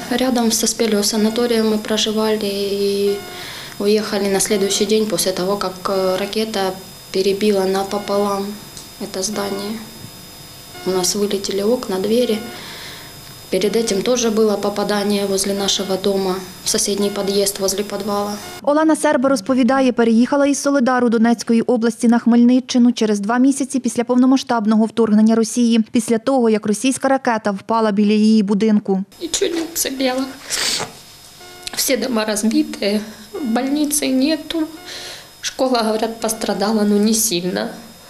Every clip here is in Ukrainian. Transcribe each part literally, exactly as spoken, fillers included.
рядом со Спелью санаторием мы проживали и уехали на следующий день после того, как ракета перебила напополам это здание. У нас вылетели окна, двери. Перед этим тоже было попадание возле нашего дома, в соседний під'їзд, возле підвалу. Олена Серба розповідає, переїхала із Солидару Донецької області на Хмельниччину через два місяці після повномасштабного вторгнення Росії, після того, як російська ракета впала біля її будинку. Нічого не вцепіло. Всі дома розбиті, больниці нету. Школа, говорять, пострадала, но не сильно.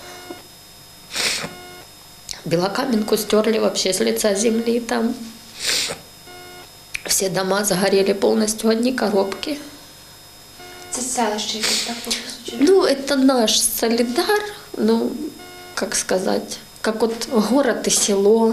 Белокаменку стерли вообще с лица земли там. Все дома загорели полностью, одни коробки. Це селище якесь, так, по суті? Ну, это наш Солидар, ну, как сказать, как вот город и село,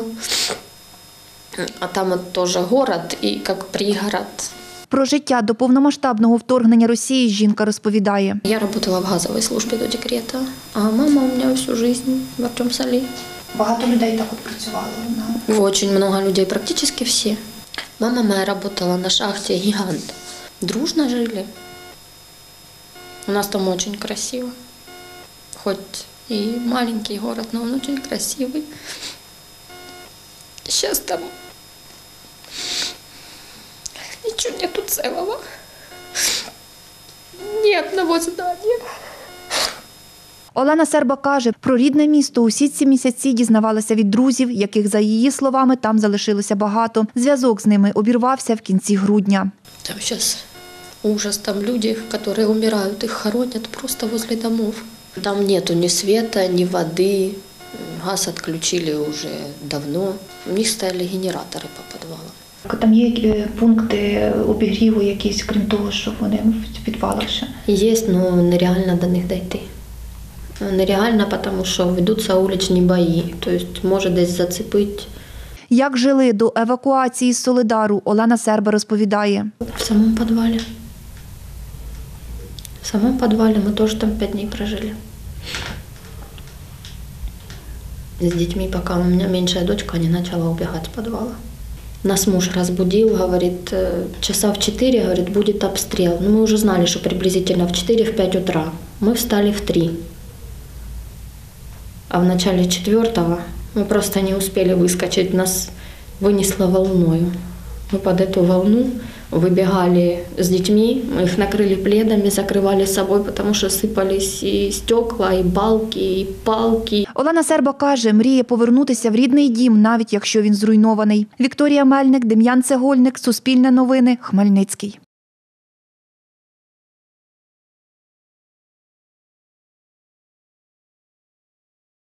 а там вот тоже город и как пригород. Про життя до повномасштабного вторгнення Росії жінка розповідає. Я работала в газовой службе до декрета, а мама у меня всю жизнь в Артемсолі. Багато людей так от працювало? На... Очень много людей, практически все. Мама моя работала на шахте «Гигант». Дружно жили. У нас там очень красиво. Хоть и маленький город, но он очень красивый. Сейчас там ничего нету целого. Ни одного здания. Олена Серба каже, про рідне місто усі ці місяці дізнавалася від друзів, яких, за її словами, там залишилося багато. Зв'язок з ними обірвався в кінці грудня. Там зараз ужас, там люди, які умирають, їх хоронять просто возле домов. Там нету ні света, ні води, газ відключили вже давно. У них стояли генератори по підвалам. Там є пункти обігріву якісь, крім того, що вони в підвалах ще? Є, але нереально до них дійти. Нереально, тому що ведуться вуличні бої, тобто може десь зацепити. Як жили до евакуації з Солидару, Олена Серба розповідає. В самому підвалі. В самому підвалі ми теж там п'ять днів прожили. З дітьми, поки у мене менша дочка не почала убігати з підвалу. Нас муж разбудил, говорит, часа в четыре, говорит, будет обстрел. Ну, мы уже знали, что приблизительно в четыре-пять утра. Мы встали в три. А в начале четвертого мы просто не успели выскочить, нас вынесло волною. Мы под эту волну выбегали с детьми, мы их накрыли пледами, закрывали собой, потому что сыпались и стекла, и балки, и палки. Олена Серба каже, мріє повернутися в рідний дім, навіть якщо він зруйнований. Вікторія Мельник, Дем'ян Цегольник, Суспільне новини, Хмельницький.